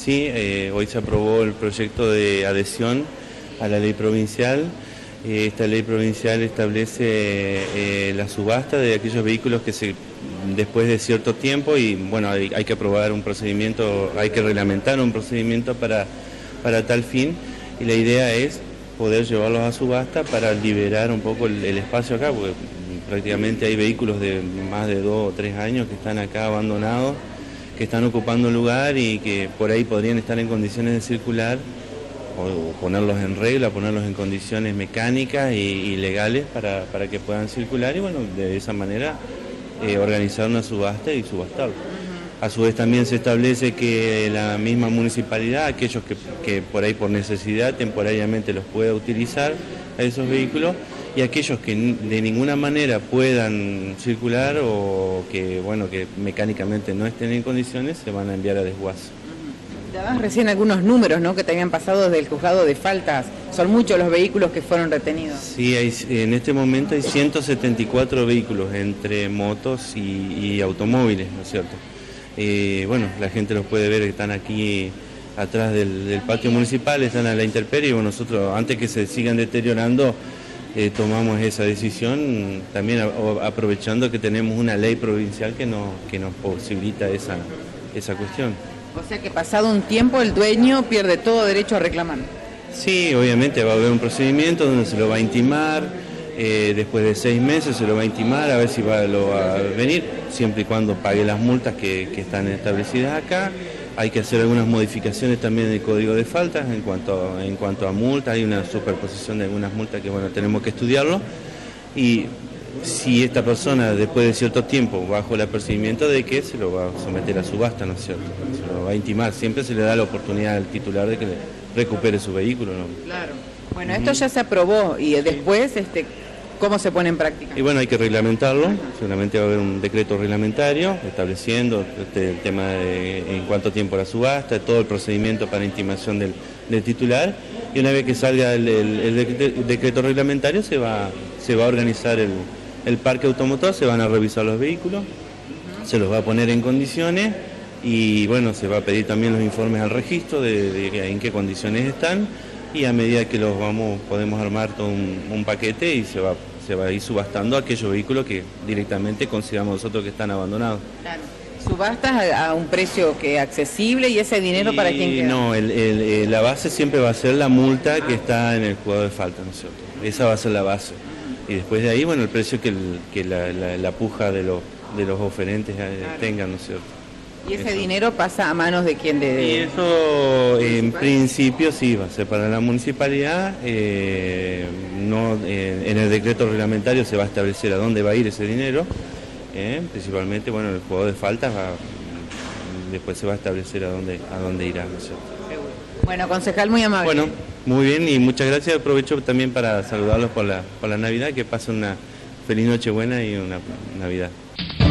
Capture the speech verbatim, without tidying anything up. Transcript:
Sí, eh, hoy se aprobó el proyecto de adhesión a la ley provincial. Eh, esta ley provincial establece eh, la subasta de aquellos vehículos que se después de cierto tiempo, y bueno, hay, hay que aprobar un procedimiento, hay que reglamentar un procedimiento para, para tal fin, y la idea es poder llevarlos a subasta para liberar un poco el, el espacio acá, porque prácticamente hay vehículos de más de dos o tres años que están acá abandonados, que están ocupando lugar y que por ahí podrían estar en condiciones de circular, o ponerlos en regla, ponerlos en condiciones mecánicas y, y legales para, para que puedan circular, y bueno, de esa manera eh, organizar una subasta y subastarlo. A su vez también se establece que la misma municipalidad, aquellos que, que por ahí por necesidad temporariamente los pueda utilizar a esos vehículos, y aquellos que de ninguna manera puedan circular o que, bueno, que mecánicamente no estén en condiciones, se van a enviar a desguace. Dabas recién algunos números, ¿no?, que te habían pasado desde el juzgado de faltas. Son muchos los vehículos que fueron retenidos. Sí, hay, en este momento hay ciento setenta y cuatro vehículos entre motos y, y automóviles, ¿no es cierto? Eh, bueno, la gente los puede ver, que están aquí atrás del, del patio municipal, están a la intemperie, y bueno, nosotros antes que se sigan deteriorando eh, tomamos esa decisión, también a, aprovechando que tenemos una ley provincial que, no, que nos posibilita esa, esa cuestión. O sea que pasado un tiempo el dueño pierde todo derecho a reclamar. Sí, obviamente va a haber un procedimiento donde se lo va a intimar, eh, después de seis meses se lo va a intimar a ver si va, lo va a venir, siempre y cuando pague las multas que, que están establecidas acá. Hay que hacer algunas modificaciones también en el código de faltas en cuanto, en cuanto a multas, hay una superposición de algunas multas que bueno, tenemos que estudiarlo, y si esta persona después de cierto tiempo bajo el apercibimiento de que se lo va a someter a subasta, ¿no es cierto? Se lo va a intimar, siempre se le da la oportunidad al titular de que le recupere su vehículo, ¿no? Claro. Bueno, esto ya se aprobó y después, este, ¿cómo se pone en práctica? Y bueno, hay que reglamentarlo, seguramente va a haber un decreto reglamentario estableciendo este, el tema de en cuánto tiempo la subasta, todo el procedimiento para intimación del, del titular, y una vez que salga el, el, el decreto reglamentario se va, se va a organizar el el parque automotor, se van a revisar los vehículos, se los va a poner en condiciones, y bueno, se va a pedir también los informes al registro de, de en qué condiciones están, y a medida que los vamos podemos armar todo un, un paquete, y se va, se va a ir subastando aquellos vehículos que directamente consideramos nosotros que están abandonados. Claro. ¿Subastas a, a un precio que accesible y ese dinero y para quién queda? No, el, el, la base siempre va a ser la multa ah. que está en el juzgado de falta, ¿no es cierto? Esa va a ser la base. Y después de ahí, bueno, el precio que, el, que la, la, la puja de, lo, de los oferentes claro. tengan, ¿no es cierto? ¿Y ese eso. dinero pasa a manos de quién? De, de... Y eso, en principio, sí, va a ser para la municipalidad. Eh, no, eh, en el decreto reglamentario se va a establecer a dónde va a ir ese dinero. Eh, principalmente, bueno, el juego de faltas, va, después se va a establecer a dónde, a dónde irá, ¿no es cierto? Bueno, concejal, muy amable. Bueno, muy bien, y muchas gracias. Aprovecho también para saludarlos por la, por la Navidad, que pasen una feliz Nochebuena y una Navidad.